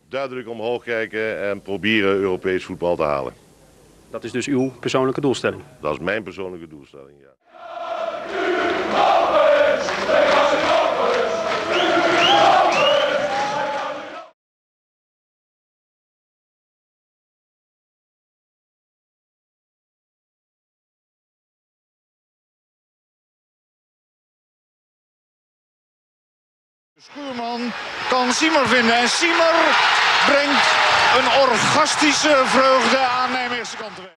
duidelijk omhoog kijken en proberen Europees voetbal te halen. Dat is dus uw persoonlijke doelstelling? Dat is mijn persoonlijke doelstelling, ja. Schuurman kan Siemer vinden en Siemer brengt een orgastische vreugde aan Nijmeegse kant teweeg.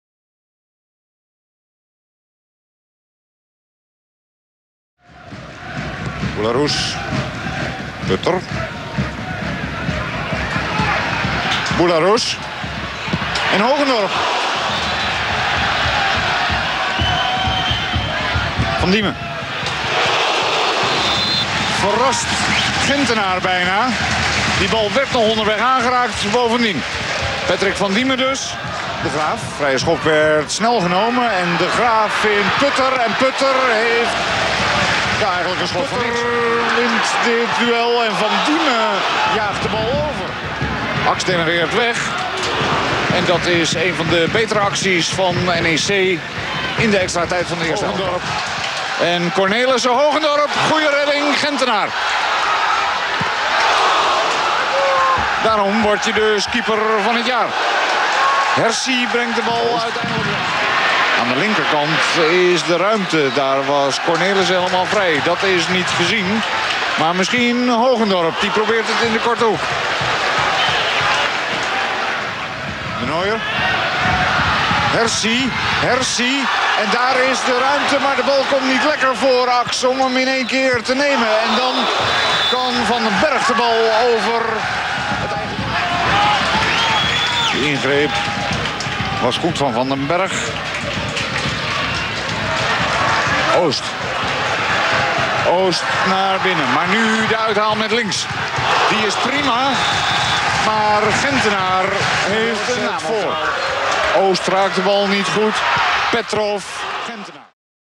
Boularoes, Putter. Boularoes en Hogendorp. Van Diemen. Verrast Gentenaar bijna. Die bal werd nog onderweg aangeraakt bovendien. Patrick van Diemen dus. De Graaf. Vrije schop werd snel genomen. En de Graaf vindt Putter. En Putter heeft eigenlijk een schot van niks. Wint dit duel. En Van Diemen jaagt de bal over. Aks genereert weg. En dat is een van de betere acties van NEC in de extra tijd van de eerste helft. En Cornelissen, Hogendorp, goede redding, Gentenaar. Daarom word je dus keeper van het jaar. Hersie brengt de bal uiteindelijk weg. Aan de linkerkant is de ruimte. Daar was Cornelissen helemaal vrij. Dat is niet gezien. Maar misschien Hogendorp, die probeert het in de korte hoek. De Nooier. Hersie. En daar is de ruimte, maar de bal komt niet lekker voor Aks om hem in één keer te nemen. En dan kan Van den Berg de bal over het eigen. De ingreep was goed van Van den Berg. Oost naar binnen, maar nu de uithaal met links. Die is prima, maar Gentenaar heeft een naam voor. Oost raakt de bal niet goed. Petrov, Gentenaar.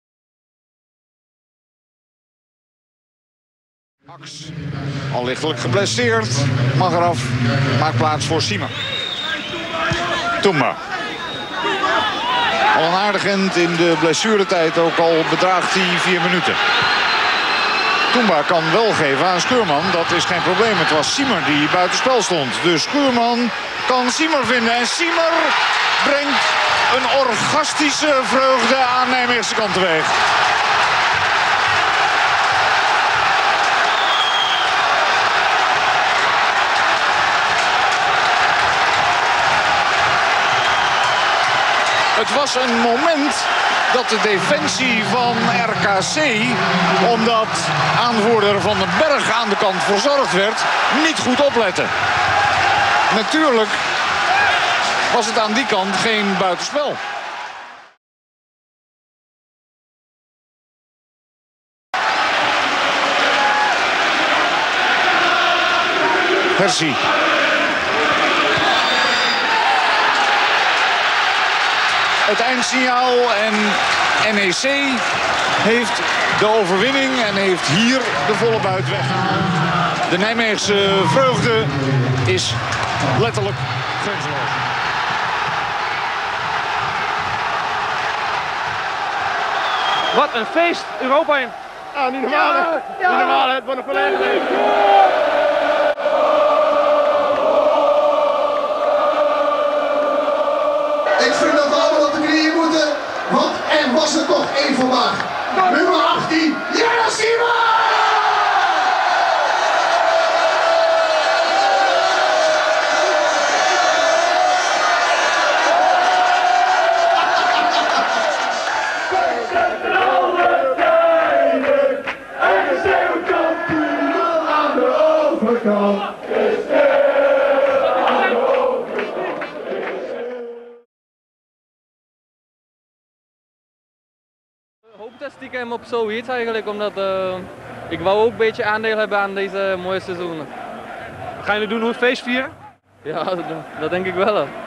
Aks, al lichtelijk geblesseerd, mag eraf, maakt plaats voor Siemer. Toemba. Al een aardig end in de blessuretijd, ook al bedraagt hij 4 minuten. Toemba kan wel geven aan Schuurman, dat is geen probleem. Het was Siemer die buitenspel stond. Dus Schuurman kan Siemer vinden en Siemer brengt een orgastische vreugde aan Nijmeegse kant teweeg. Het was een moment dat de defensie van RKC, omdat aanvoerder Van den Berg aan de kant verzorgd werd, niet goed oplette. Natuurlijk was het aan die kant geen buitenspel. Hersie. Het eindsignaal en NEC heeft de overwinning en heeft hier de volle buit weggehaald. De Nijmeegse vreugde is letterlijk grenzeloos. Wat een feest, Europa in. Ah, niet normaal, hè? Niet normaal, hè? Het wordt een verlegenheid. Ik vind dat we allemaal op de knieën moeten, want er was er toch één vandaag. Nummer 18, Jelle Siemer! Ik hoop dat stiekem op zoiets eigenlijk, omdat ik wou ook een beetje aandeel hebben aan deze mooie seizoenen. Gaan jullie doen hoe het feest vieren? Ja, dat denk ik wel.